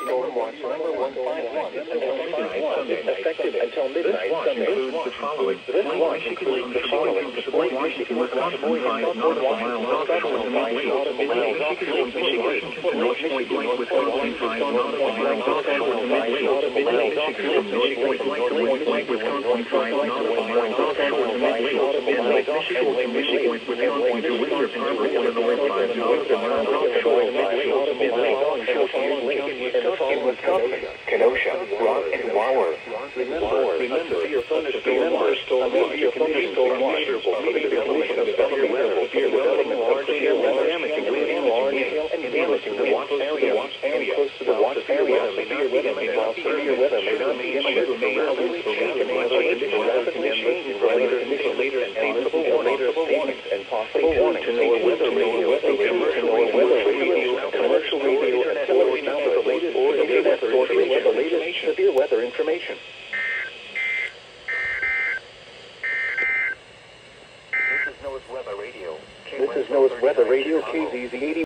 effective until midnight Sunday. Includes the following. Michigan includes the following. Washington, Wisconsin, 5 nautical miles offshore the Midway. Michigan to North Point Lake, Wisconsin, 5 nautical miles offshore the Midway. Michigan from North Point Lake to West Point, Wisconsin, 5 nautical miles offshore the Midway. And Lake Michigan from Michigan, Wisconsin to Winthrop Harbor, Illinois, 5 nautical miles offshore the Midway. Kenosha, Rock and Waller. Remember, your thunderstorm watch. Your thunderstorm watch. Severe weather, large and damaging the watch area. Close to the watch area, severe weather may not be issued. Rapidly changing later and possible warnings. To know weather radio, commercial radio, and source now with the latest severe weather information. This is NOAA's Weather Radio, KZZ 80.